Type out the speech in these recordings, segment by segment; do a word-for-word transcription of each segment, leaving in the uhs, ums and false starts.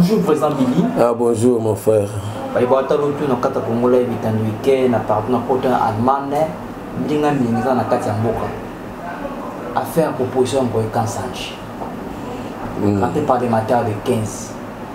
Bonjour président Billy. Ah bonjour mon frère. Il va être l'autre dans quatre Congolais huit ans week-end à partir de côté allemand. Ndinga mingiza na kati ya mboka. A faire proposition pour Kansanji. Quand tu parles des matières de quinze,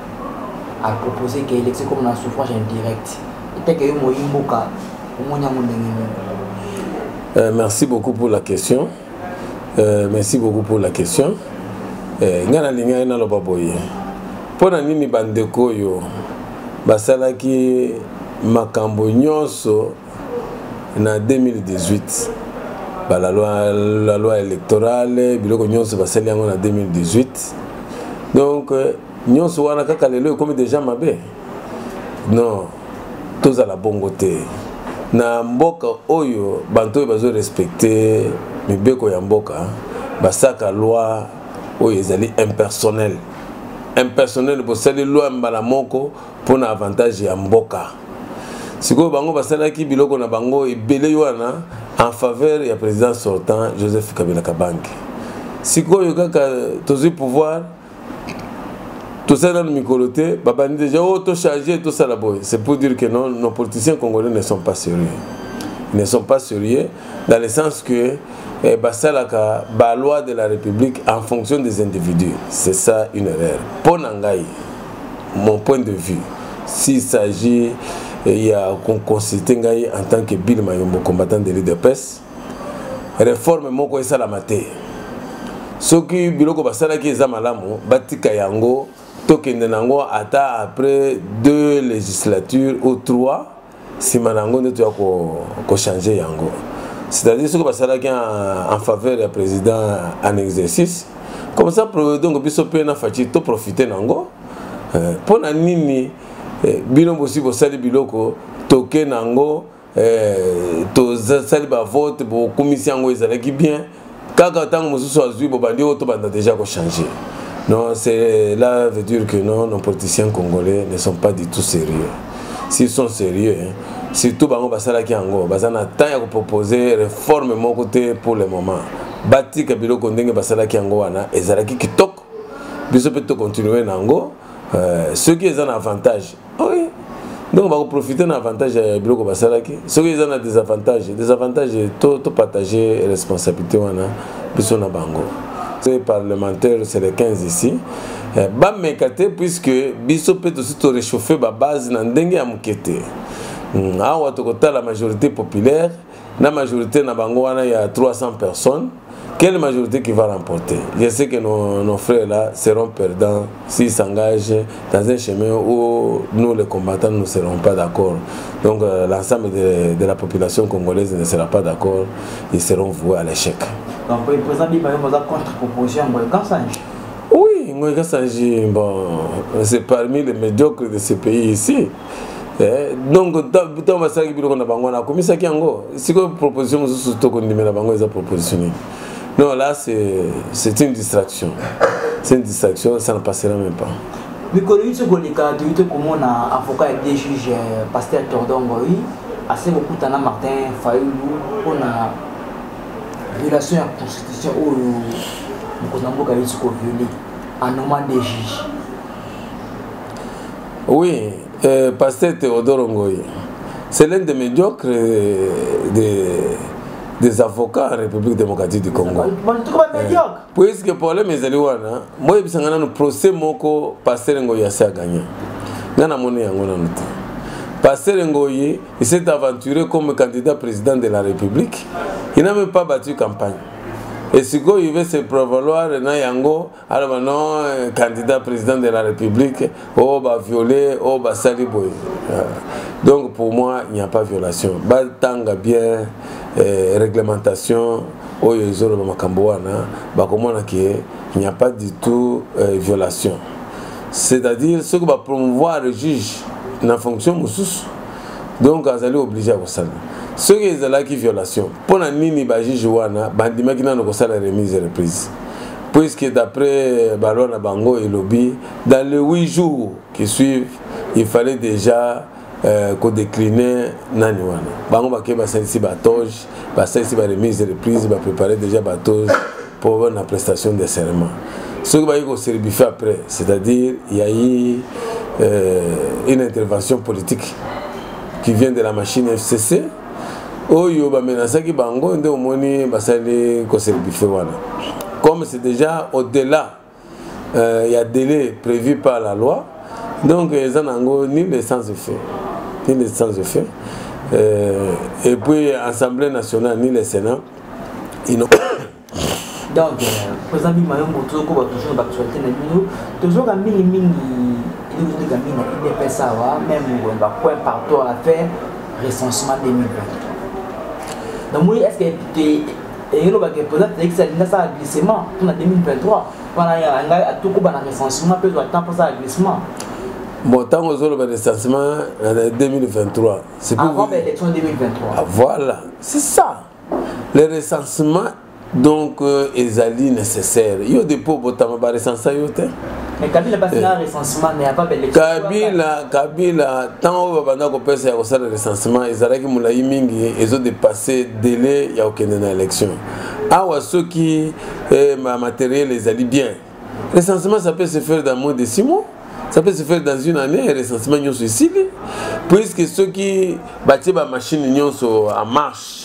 à proposer que l'élection comme un suffrage indirect. Et que yo moyimboka omonya mondengene. Euh, merci beaucoup pour la question. Euh, merci beaucoup pour la question. Euh, ngana linga ina loba boye. Pona nini bandeko yo basalaki makambo nyonso na deux mille dix-huit. Bah, la loi la loi électorale biloko nyonso basali yango na deux mille dix-huit. Donc nyonso wana kaka lelo comme déjà mabe. Non, tous à la bonne te. Na mboka oyo banto bazo respecter mibeko ya mboka basaka loi oyo ezali impersonnel. Impersonnel pour sali loi mbala moko pour na avantage ya mboka. Siko bango basalaki biloko na bango ebele wana en faveur du président sortant Joseph Kabila Kabange. Siko yo kaka tozi pouvoir tout ça dans le micoloté, babani déjà oh tout chargé tout ça là boy. C'est pour dire que non, nos politiciens congolais ne sont pas sérieux. Ils ne sont pas sérieux dans le sens que eh, basalaka ba loi de la République en fonction des individus. C'est ça une erreur. Pour Nangaï, mon point de vue, s'il s'agit il y a qu'on considère Ngaï en tant que Bill Mayombo combattant de l'U D P S, réforme moko esa la maté. Ce qui biloko basalaki eza malamu batika yango tokende nango ata après deux législatures ou trois si manango ndeto ya ko ko changer yango. C'est-à-dire ce que basalaki en, en faveur du président en exercice comme ça donc biso pe na fati to profiter nango euh, pona nini eh, bino bosi bosali biloko toke nango eh, to sali ba vote bo commission yango ezalaki bien kaka tango mosusu azui bo bandi oto banda déjà ko changer. Non, c'est là veut dire que non, nos politiciens congolais ne sont pas du tout sérieux. S'ils sont sérieux, hein, surtout bango basala ki yango, bazana temps ya ko proposer réforme mon côté pour le moment. Bati kabilo kondenge basala ki yango wana ezalaki kitoko. Biso peut continuer nango, euh, ceux qui ont un avantage. Oui. Donc on va profiter d'un avantage de biloko basala ki. Ceux qui ont des avantages, des avantages tout tout partager responsabilité wana biso na bango. Les parlementaires, c'est les quinze ici. Bah, mais puisque biso peut aussi te réchauffer la base dans dengue à mukete. Ah, la majorité populaire, la majorité na bangoana il y a trois cents personnes. Quelle majorité qui va remporter? Je sais que nos, nos frères là seront perdants s'ils s'engagent dans un chemin où nous les combattants ne serons pas d'accord. Donc euh, l'ensemble de, de la population congolaise ne sera pas d'accord. Ils seront voués à l'échec. Donc le président Bibayo a contre-proposition à Kansanji. Oui, Ngoï Kansanji, bon, c'est parmi les médiocres de ce pays ici. Eh, donc, on va savoir que on a commis ça qui ango. Si une proposition, surtout qu'on dit mais la bango est propositionné. Non, là c'est une distraction. C'est une distraction, ça ne passera même pas. Mais quand tu as dit comment on a avocat et des juges, pasteur Tordongo, assez beaucoup de Martin Fayoulou, on a violation de la constitution où nous avons violé en nommant des juges. Oui, euh, pasteur Théodore Ngoyi, c'est l'un des médiocres des, des avocats en République démocratique du Congo. Médiocre. Puisque le problème est que moi, je suis un procès moko pasteur Ngoyi a gagné. Je suis un pasteur Ngoyi, il s'est aventuré comme candidat président de la République. Il n'a même pas battu campagne. Et si il veut se prévaloir, alors non, candidat président de la République, oh, bah violé, oh, bah saliboy. Donc pour moi, il n'y a pas de violation. Bah, tanga bien, eh, réglementation, oh, il y a bah, comment il n'y a pas du tout de eh, violation. C'est-à-dire, ce que va promouvoir le juge dans la fonction, donc, ils sont obligés à ça. Ce qui est là qui violation. Pour la nini baji jouana, bandima qui n'a pas la remise et reprise. Puisque d'après Balona Bango et Lobby, dans les huit jours qui suivent, il fallait déjà euh, qu'on déclinait Naniwana. Bango Baké Bassensi Batoge, Bassensi Remise et reprise, préparer déjà Batoge pour la prestation des serments. Ce qui va y servir après, c'est-à-dire il y a eu euh, une intervention politique qui vient de la machine F C C. Oyo ba menasaki bango nde omoni basali ko servir wana. Comme c'est déjà au-delà, euh, il y a délai prévu par la loi, donc ils n'ont ni le sens effet, ni le sens effet. Euh, et puis l'Assemblée nationale ni le Sénat, ils n'ont donc, président Bimayo Moto, toujours d'actualité, toujours à mini mini, il nous dit que mini, il est fait ça, même on va point partout à faire recensement deux mille vingt. Donc, est-ce que tu et il y a peut-être que ça a glissement pour deux mille vingt-trois. Pendant qu'il y a tout le recensement, peut être temps pour ça glissement. Bon, tant que le recensement en deux mille vingt-trois, c'est pour avant l'élection deux mille vingt-trois. Ah, voilà, c'est ça. Le recensement, donc, euh, est nécessaire. Il y a des pauvres qui ont recensé. Mais Kabila n'a pas fait un recensement, mais il n'y a pas d'élection. Kabila, Kabila, tant que pendant qu'on peut faire le recensement, ils ont dépassé le délai, il n'y a aucune élection. Ah, ceux qui ont matériel, les allient bien. Le recensement, ça peut se faire dans moins de six mois. Ça peut se faire dans une année, le recensement est ici. Puisque ceux qui bâtissent la machine sont en marche,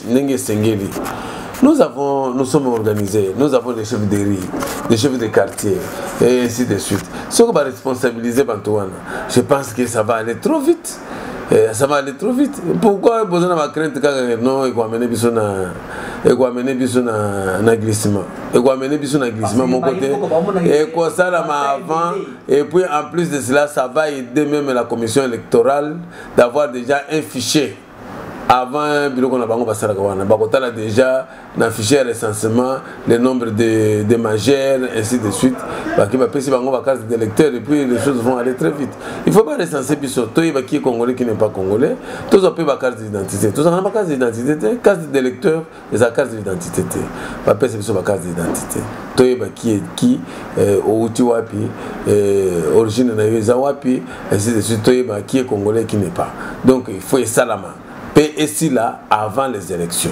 nous, avons, nous sommes organisés, nous avons des chefs de riz, des chefs de quartier, et ainsi de suite. Ce qu'on va responsabiliser Bantouana, je pense que ça va aller trop vite. Et ça va aller trop vite. Pourquoi besoin de ma crainte que non, il va amener biso na, il va amener biso na, na glissement, il va amener biso na glissement mon côté. Et quoi ça là avant. Et puis en plus de cela, ça va aider même la commission électorale d'avoir déjà un fichier. Avant, bureau qu'on a bango basara kawana, bakota là déjà dans fichier recensement le nombre de de majeurs ainsi de suite. Bah qui va passer bango ba carte d'électeur et puis les choses vont aller très vite. Il faut pas recenser biso toi il qui est congolais qui n'est pas congolais. Tous on peut ba carte d'identité. Tous on a pas carte d'identité, carte d'électeur et sa carte d'identité. Pas passer biso ba carte d'identité. Toi il qui est qui au outil wapi origine na yo wapi ainsi de suite. Toi il qui est congolais qui n'est pas. Donc il faut y salama. Et ici là, avant les élections.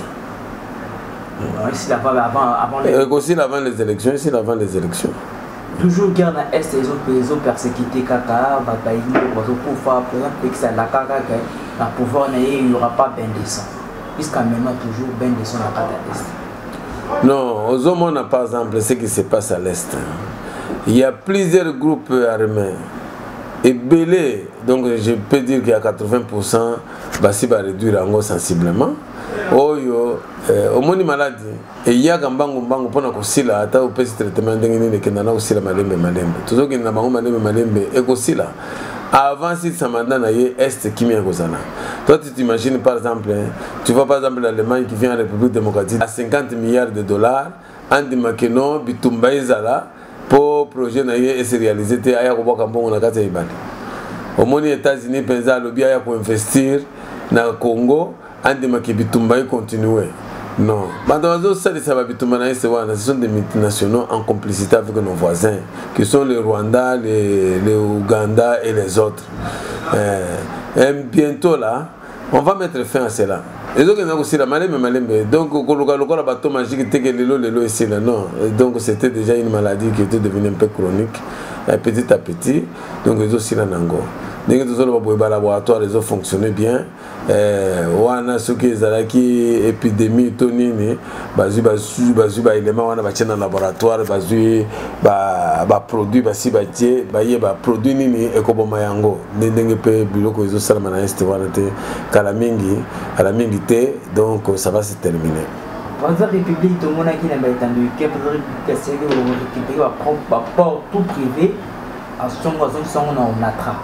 Ici là, avant, avant les élections. Aussi avant les élections, ici là, avant les élections. Toujours guerre dans l'Est, les autres pays ont persécuté Kaka, bataille, pour pouvoir, par exemple, que c'est la Kaka, la pouvoir, il n'y aura pas ben descend. Jusqu'à maintenant, toujours ben descend à l'Est. Non, aux hommes, on a par exemple ce qui se passe à l'Est. Il y a plusieurs groupes armés. Et belé, donc je peux dire qu'il y a quatre-vingts pour cent qui va réduire en gros sensiblement. Oh yo, au moins maladie. Et il y a un bango bango pour nous aussi là, t'as au petit traitement d'ingénieur qui n'a aussi la malembe malembe. Toujours qu'il n'a pas malembe malembe et aussi là. Avant si ça m'a donné est qui m'y a causé. Toi tu t'imagines par exemple, tu vois par exemple l'Allemagne qui vient en République démocratique à cinquante milliards de dollars, Andy Makeno, Bitumba Izala. Pour projet et se réaliser te aya ko boka mbongo na kati ya ibandi omoni États-Unis penza lobi aya ko investir na Congo andi makibitumba y continuer non bandozo ça ça va bitumba na ese wana ce sont des multinationaux en complicité avec nos voisins qui sont le Rwanda les le Ouganda et les autres euh, et bientôt là on va mettre fin à cela. Et donc, aussi la malembe malembe. Donc, le bateau magique était que l'élo l'élo ici là non. Donc, c'était déjà une maladie qui était devenue un peu chronique, petit à petit. Donc, les aussi là nango. Donc, tous les laboratoires les ont fonctionné bien. Wana ceux qui ont qui épidémie tonini, bazu bazu bazu ba élément wana ba tient dans laboratoire bazu ba ba produit ba si ba tie ba ye ba produit nini ekoboma yango ndenge pe biloko ezo salama na este wana te kala mingi ala mingi te donc ça va se terminer. Dans la République, tout le monde qui n'a pas été entendu, qui a récupéré le port tout privé, à son voisin, on a tra.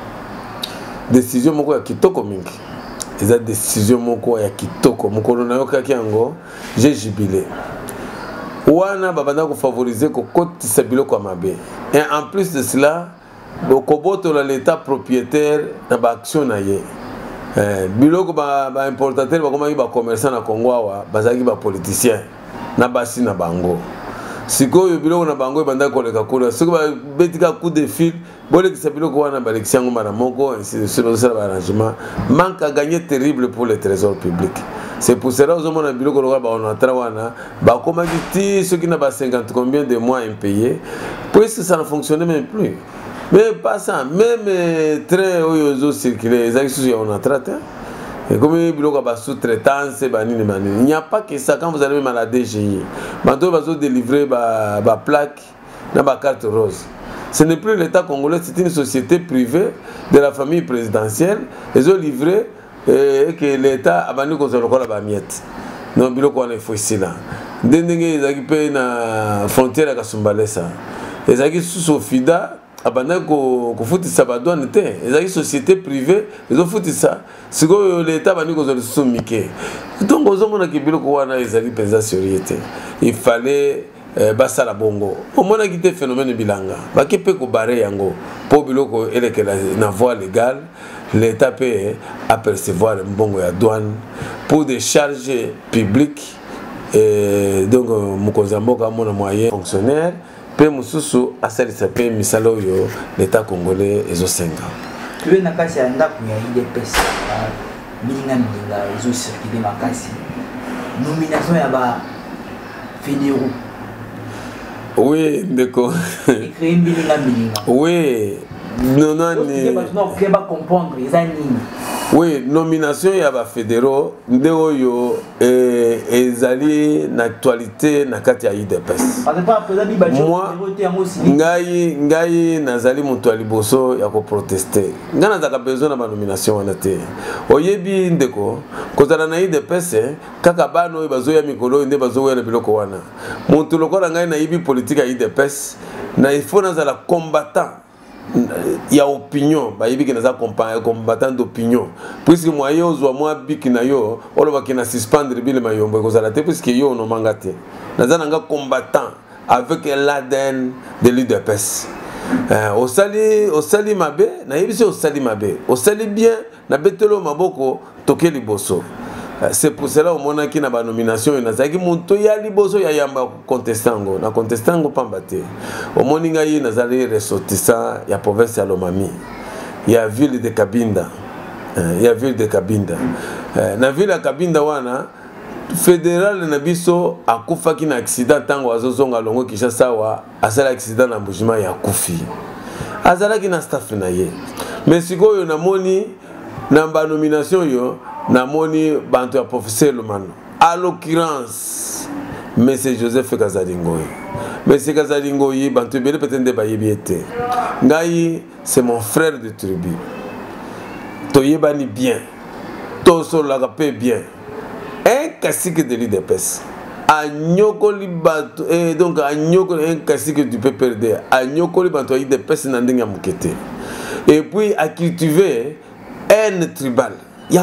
Décision moko ya kitoko mingi. Eza décision moko ya kitoko. Mokolo na yoka kiango, j'ai jubilé. Wana babanda ko favoriser ko kotisa biloko mabe. Et en plus de cela, le koboto l'état propriétaire na ba action na ye. Eh, biloko ba ba importateur ba komaki ba commerçant na Congo wa bazaki ba politicien na basi na bango sikoyo biloko na bango banda koleka kola siko ba betika coup de fil boleki sa biloko wana ba lexiango mara moko ainsi de suite ça ba arrangement manque à gagner terrible pour le trésor public C'est pour cela que nous avons comment dire ceux qui n'ont pas cinquante combien de mois impayés, puisque ça ne fonctionnait même plus. Mais pas ça, même train où ils ont circulé, ils ont traité. Et comme il y a sous-traitance, il n'y a pas que ça quand vous allez même à la D G I. Maintenant, vous allez délivrer la plaque dans la carte rose. Ce n'est plus l'État congolais, c'est une société privée de la famille présidentielle. Ils ont livré et que l'État a banni qu'on se recolle à la miette. Non, il y a faut ici là. Dès que ils ont une frontière à Kasumbalesa, ils ont sous Sofida. Abandon ko ko futi sabadouane te ezaki société privée ils ont futi ça c'est que l'état bani ko zo soumike donc ozo mona ki biloko wana ezali penza sérieuté il fallait euh, basa la bongo au mona ki te phénomène bilanga ba ke pe ko barrer yango po biloko eleke na voie légale l'état peut apercevoir mbongo ya douane pour des charges publiques et donc mukozamboka mona moyen fonctionnaire P. Moussousou a celle de Misalo yo l'État congolais et Zosenga. Tu es nakasi ya ndaku ya I D P S milinga milinga ezo circuler makasi. Nomination ya ba fédéraux. Oui, d'accord. Écrit milinga milinga. Oui. Non non ni. Non, que ba comprendre les années. Oui, nomination ya ba fédéraux ndeo yo eh ezali na actualité na kati ya I D P S. Moi ngai ngai nazali mutu aliboso ya ko protester. Ngana zaka besoin na ba nomination wana te. Oyebi ndeko kozala na I D P S kaka bano bazo ya mikolo nde bazo ya biloko wana. Mutu lokola ngai na ibi politique ya I D P S na il faut nazala combattant. Il y a opinion, bah il y a des combattants d'opinion. Puisque moi yo zo moi biki na yo, olo ba kina suspendre bile ma yombo ko zala te puisque yo no mangate. Nazana nga combattant avec l'A D N de l'U D P S. Euh au sali au sali mabe, na yebisi au sali mabe. Au sali bien na betelo maboko toke liboso. C'est pour cela au mona qui na ba nomination na zaki muntu ya liboso ya yamba contestango na contestango pambate au moninga yi na zali ressortissant ya province ya Lomami ya ville de Kabinda ya ville de Kabinda na ville ya Kabinda wana fédéral na biso akufa ki na accident tango azozonga longo Kinshasa wa asala accident na mbujima ya kufi azala ki na staff na ye mais sikoyo na moni na ba nomination yo na moni bantu ya professeur Lomano à l'occurrence monsieur Joseph Kazalingoyi monsieur Kazalingoyi bantu bele peut-être ba yebiete ngai c'est mon frère de tribu to yebani bien to so la paix bien un cacique de l'U D P S a nyokoli bantu et donc a nyokoli un cacique du P P R D a nyokoli bantu I D P S na ndenge mukete et puis a cultiver haine tribale.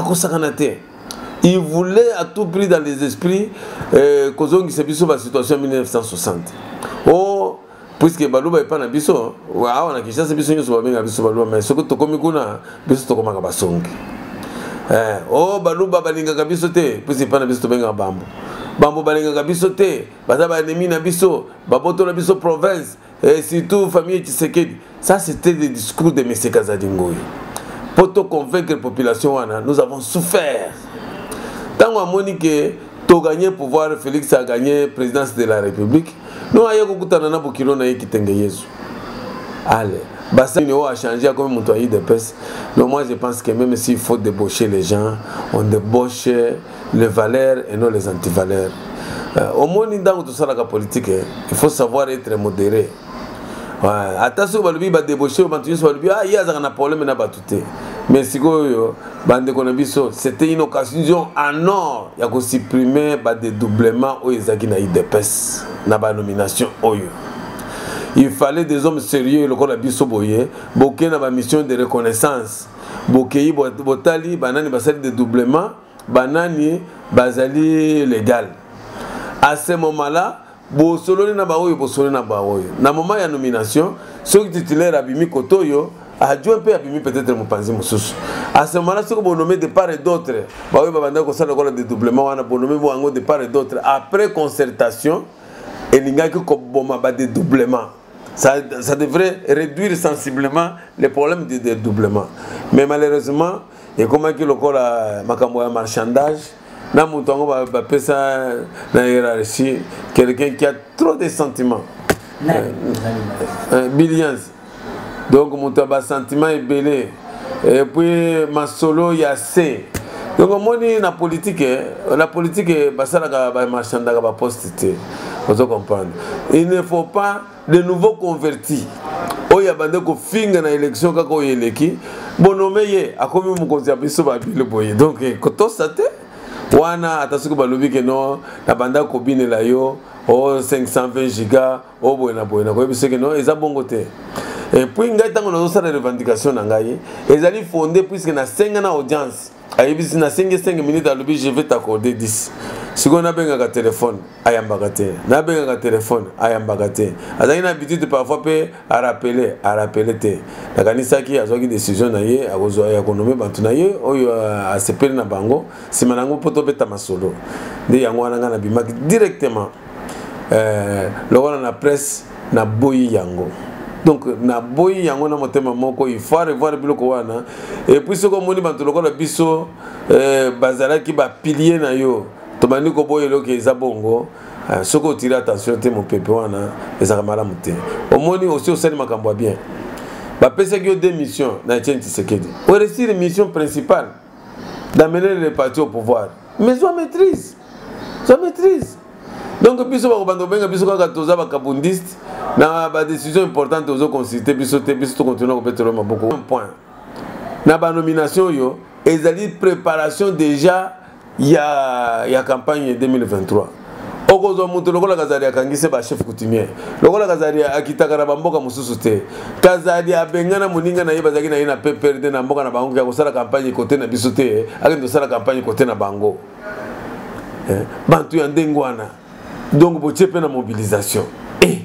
Il voulait à tout prix dans les esprits qu'on s'est vu sur la situation en mille neuf cent soixante. Oh, puisque Balouba n'est pas dans biso, on a qui chasse biso sur la biso Balouba, mais ce que tu commis kuna biso tu commis kabasong. Oh, Balouba balinga kabiso te, puisque pas dans biso tu benga bambo. Bambo balinga kabiso te, bazaba ennemi na biso, baboto na biso province, et surtout famille Tshisekedi. Ça c'était des discours de M. Kazalingoyi. Pour te convaincre la population, nous avons souffert. Tant qu'on a dit que tu as gagné le pouvoir, Félix a gagné la présidence de la République, nous avons dit que nous avons dit que nous allez, Bassa a changé comme mon toit de peste. Mais moi je pense que même s'il faut débaucher les gens, on débauche les valeurs et non les antivaleurs. Au moins, dans tout ça, la politique, il faut savoir être modéré. Attention, on va débaucher, on va dire ah, il y a un problème, mais si c'était une occasion en or, il y a supprimer le dédoublement au I D P S, dans la nomination. Il fallait des hommes sérieux, le corps de Bissoboye, beaucoup dans la mission de reconnaissance, beaucoup botali, banani basali dédoublement, banani basali légal. À ce moment-là, Bosoloni na baoyo bosoloni na baoyo. Na moment ya nomination, ceux qui titulaire abimi kotoyo, adjoint peut abimi peut-être Mopanzi Moussousou. À ce moment-là, ceux qui vont nommer de part et d'autre, baoyo babanda ko sala ko le dédoublement wana bo nommer bo de part et d'autre après concertation, et linga ki ko boma ba dédoublement. Ça, ça devrait réduire sensiblement les problèmes de dédoublement. Mais malheureusement, et comme il y a le marchandage, na mutongo ba ba pesa na hiérarchie quelqu'un qui a trop de sentiments euh, billions donc muto ba sentiment ebelé et puis masolo ya c donc moni na politique la politique basala ka ba marchanda ka ba poste vous comprendre il ne faut pas de nouveaux convertis oya bande ko finga na élection ka ko yeleki bonome ye akomi mukonzi abiso ba bile boye donc koto sate wana atasuku balobi ke no na banda ko binela yo o cinq cent vingt giga o boyena boyena ko biso ke no eza bongo te et puis ngai tango na osala revendication na ngai ezali fondé puisque na senga na audience ayebisi na cinq minutes alobi je vais t'accorder dix siko na benga ka téléphone ayambaka te na benga ka téléphone ayambaka te azali na habitude parfois pe a rappeler a rappeler te nakanisaki azwaki décision na ye akozwa ya konome bantu na ye oyo asepeli na bango sima nango poto beta masolo nde yango wana nga na bimaki directement euh lokola na presse na boyi yango. Donc na boyi yango na motema moko il faut revoir biloko wana et puis ce que moni bantu lokola biso euh bazala ki ba pilier na yo to bani ko boyi loke eza bongo ce que tire attention te mon pepe wana eza kamala mute au moni aussi au sel makambo bien ba pesa ki yo deux missions na Etienne Tshisekedi au réussir mission principale d'amener le parti au pouvoir mais on maîtrise on maîtrise. Donc biso ba bando benga biso ka toza ba kabundiste na ba décision importante ozo consulter biso te biso to continuer ko pétrole maboko un point na ba nomination yo ezali préparation déjà ya ya campagne deux mille vingt-trois okozo muto lokola kazali akangise ba chef coutumier lokola kazali akitaka na bamboka mususu te kazali abengana muninga na yeba zaki na ina P P R D na mboka na bango ya kosala campagne côté na biso te akendo sala campagne côté na bango eh bantu ya ndengwana. Donc, vous avez une mobilisation. Et,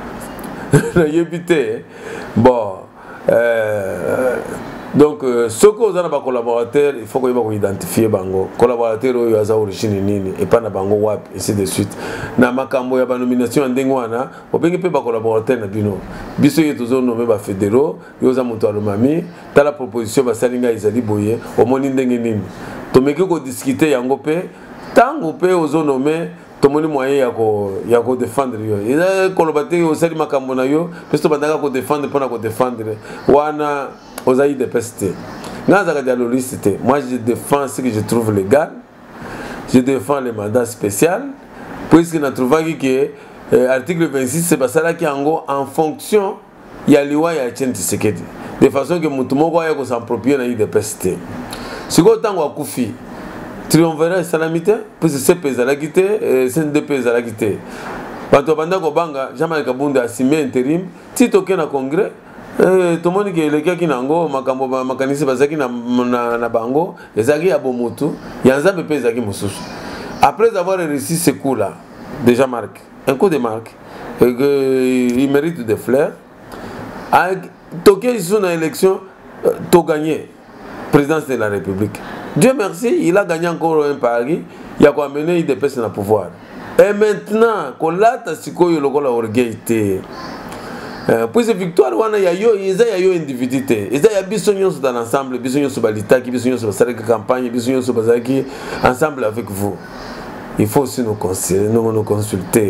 bon, euh, donc, ce que vous avez des collaborateurs, il faut que vous identifiez les collaborateurs qui ont origine et pas les wap, et ainsi de suite. Dans ma cambo, il y a une nomination en Dengwana, vous pouvez pas collaborateurs. Biso yi toujours nommé ba fédéraux, yo za muto alomami, ta la proposition ba salinga izali boye, au moni ndenge nini. To meki ko discuter yango pe, tango pe ozo nommé tout le monde moyen ya ko défendre yo eza kolobate o sali makambo na yo pesto bandaka ko défendre pour na ko défendre wana ozayi de peste naza ka dialogiste moi je défends ce que je trouve légal je défends les mandats spéciaux puisque na trouvaki que euh, article vingt-six c'est basala ki ango en fonction ya liwa ya Etienne Tshisekedi de façon que mutu moko ya ko s'approprier na yi de peste siko tango akufi triomphera salamité puis c'est pesa la quitté c'est deux pesa la quitté quand on banda ko banga jamais kabunda assimé intérim ti toke na congrès euh tout monde qui le qui nango makambo makanisi bazaki na na bango ezaki ya bomutu yanza be pesa ki mususu après avoir réussi ce coup là déjà marque un coup de marque et que il mérite des fleurs a toke sur une élection to gagner présidence de la République. Dieu merci, il a gagné encore un pari, il a amené des personnes au pouvoir. Et maintenant, quand là, tu as eu le orgueil. Puis cette victoire, il y a eu une individualité. Il y a eu des dans l'ensemble, des gens sur l'État, des gens sur la campagne, des gens sur la ensemble avec vous. Il faut aussi nous consulter. Nous, nous consulter.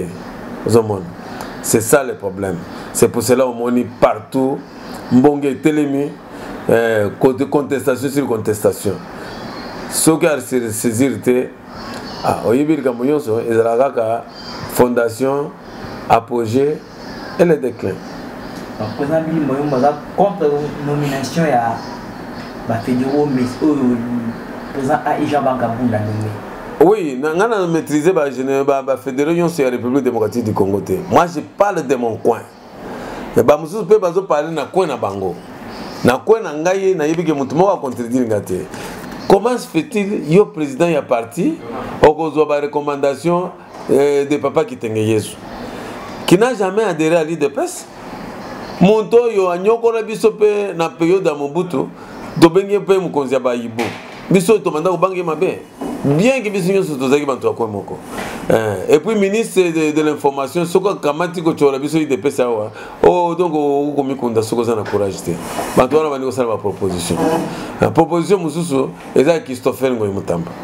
C'est ça le problème. C'est pour cela qu'on est partout. Mbonge Télémi, contestation sur contestation. Ce qui a saisi, ah, au Yibir Kamounyoso, et la fondation, apogée et le déclin. Le président Billy Moyomba contre la nomination de la fédéraux, mais le président Aïja Bangabunda nommé. Oui, nous avons maîtrisé la fédération de la République démocratique du Congo. Moi, je parle de mon coin. Je peux parler de coin de Bango. Na coin de Ngaye, na yebi ke mutumo wa contredire ngate. Comment se fait-il, yo président ya parti, okozwa ba recommandation euh, de papa Kitenge Yesu, qui n'a jamais adhéré à l'I D P S. Monto yo anyoko na biso pe na période ya Mobutu, to benge pe mukonzi ya bayibo. Biso to manda ko bange mabe. Bien que biso nyonso tozaki bantu akwa moko. Et puis ministre de, de l'information, soko kamati ko chola biso I D P S awa. Oh donc o ko mikunda soko za na courage te. Bantu wana bani ko sala ba proposition. La proposition mususu eza Christopher Ngoy Mutamba.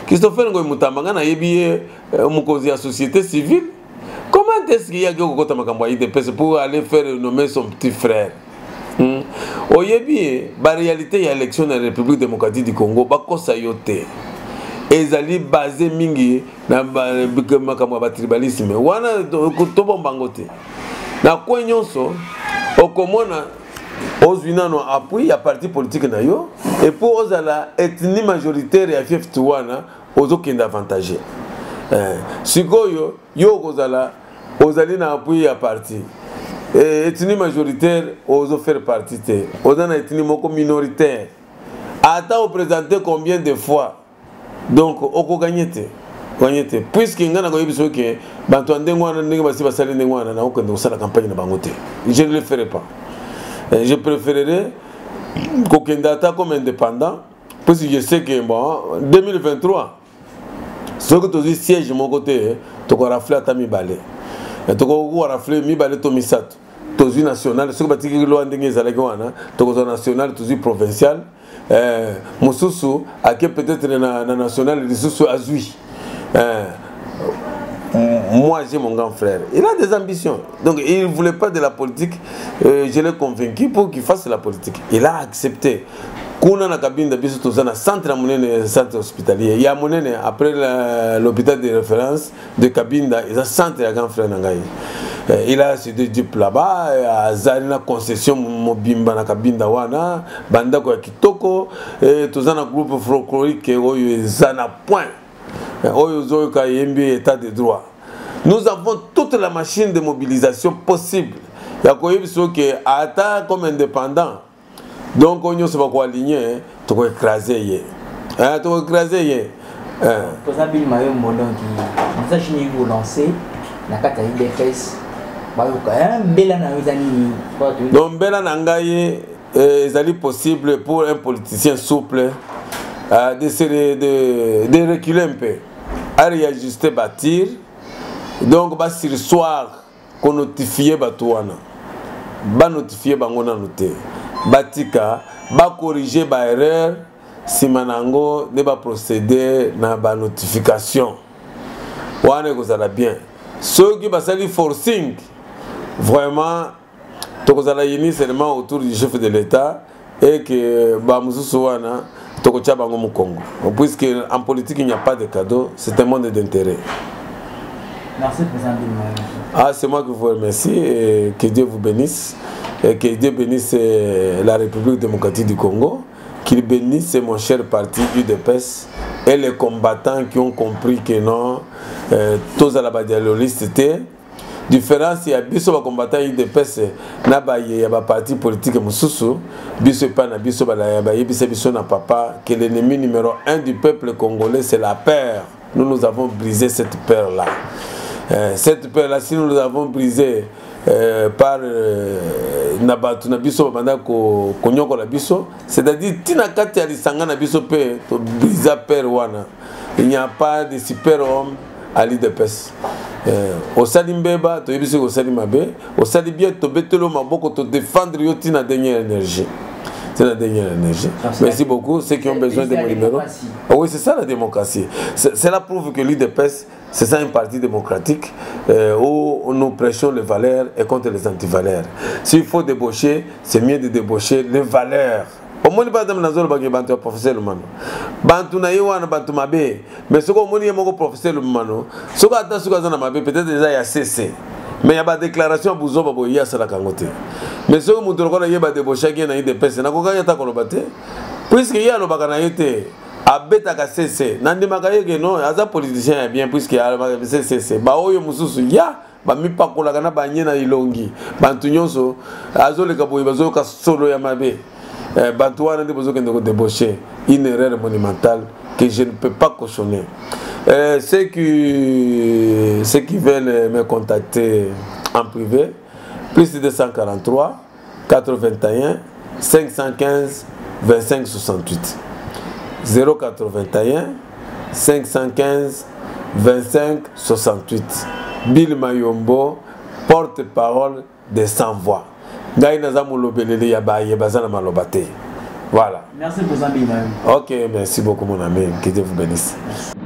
Christopher Ngoy Mutamba ngana yebi mukozi ya société civile. Comment est-ce qu'il y a que kokota makambo I D P S pour aller faire nommer son petit frère? Hmm. Oyebi ba réalité ya élection na République démocratique du Congo ba kosa yote. Ezali basé mingi na makambo ba tribalisme. Wana to bombangote. Na kwa nyonso okomona ozwinano appui ya parti politique na yo et pour ozala ethnie majoritaire ya fief tuwana ozokenda avantagé. Eh, sikoyo yo kozala ozali na appui ya parti. Eh, ethnie majoritaire ozo faire partie te. Ozana ethnie moko minoritaire. Ata o présenter combien de fois. Donc oko gagner te. Gagner te. Puisque ngana ko yebiso ke bantu andengwana ndenge basi basali ndengwana na okende osala campagne na bango te. Je ne le ferai pas. Eh, je préférerais kokendata comme indépendant puisque je sais que bon deux mille vingt-trois ce que tu dis siège mon côté tu vas rafler à ta mibale tu vas rafler mibale to misato tu dis national ce que tu dis loi ndenge za wana tu vas national tu dis provincial euh mususu ake peut-être na, na national mususu azui euh moi j'ai mon grand frère, il a des ambitions, donc il ne voulait pas de la politique, euh, je l'ai convaincu pour qu'il fasse la politique, il a accepté. Kuna na kabinda biso tozana centre monene centre hospitalier, il y a monene après l'hôpital de référence de Kabinda, il a centre à grand frère nangai. Il a ses deux jeeps là-bas, azali na concession mobimba na Kabinda wana, banda ko kitoko, et tozana groupe folklorique oyo zana point. État de droit. Nous avons toute la machine de mobilisation possible. Il y a quoi que Ata comme indépendant. Donc on ne peut pas aligner, tu peux écraser. Tu peux écraser. Pour ça, il y a un modèle qui nous a vous lancer la carte I D P S. Donc Bela Nangaye est possible pour un politicien souple de, de, de reculer un peu. À réajuster bâtir donc bah sur soir qu'on notifie batouana bah notifier bangona noté batika bah corriger bah erreur si manango ne ba procéder na ba notification wane kozala bien ceux qui ba sali forcing vraiment to kozala yini seulement autour du chef de l'État et que ba mususu wana puisque en politique il n'y a pas de cadeau, c'est un monde d'intérêt. Merci président Bilmayo. Ah, c'est moi qui vous remercie et que Dieu vous bénisse et que Dieu bénisse la République démocratique du Congo, qu'il bénisse mon cher parti U D P S et les combattants qui ont compris que non, euh, tous à la badialoliste c'était différence il y a biso ba combattant I D P S na ba ye ba parti politique mususu biso pa na biso ba la ba yebisa biso na papa que l'ennemi numéro un du peuple congolais c'est la peur. Nous nous avons brisé cette peur là. Euh, cette peur là si nous avons brisé euh, par na batu na biso banda ko konyoko la biso, c'est-à-dire tina kati ya lisanga na biso pe to brisa peur wana. Il n'y a pas de super homme à l'I D P S. Au Salimbeba, tu es au Salimabe, au Salibia, tu es maboko te défendre yoti na dernière énergie. C'est la dernière énergie. Merci beaucoup. Ceux qui ont besoin de mon numéro. Ah oui, c'est ça la démocratie. Cela prouve que l'I D P S, c'est ça un parti démocratique euh, où nous prêchons les valeurs et contre les antivaleurs. S'il faut débaucher, c'est mieux de débaucher les valeurs. Au moins, pas de nazolo bagi bantu professeur Lumano. Bantu na yewa na bantu mabe. Mais ce qu'on moni yemoko professeur Lumano. Ce qu'on attend ce qu'on a mabe peut-être déjà il y a cessé. Mais il y a pas déclaration buzo babo ya sala kangote. Mais ce qu'on montre qu'on a yeba débauché qui na I D P S na ko kaya ta kolobate. Puisque il y a lo bakana yete abeta ka cessé. Nandi makaye que non, aza politicien est bien puisque ya cessé. Ba oyo mususu ya ba mi pakola kana ba nyena ilongi. Bantu nyonso azole ka boye bazo ka solo ya mabe. Bantouana de besoin de débaucher une erreur monumentale que je ne peux pas cautionner. Euh, ceux, qui, ceux qui veulent me contacter en privé, plus de deux cent quarante-trois, quatre-vingt-un, cinq cent quinze, vingt-cinq soixante-huit. zéro quatre-vingt-un, cinq cent quinze, vingt-cinq soixante-huit. Bill Mayombo, porte-parole des sans-voix. Voilà. Merci pour ça, ok, merci beaucoup mon ami. Que Dieu vous bénisse.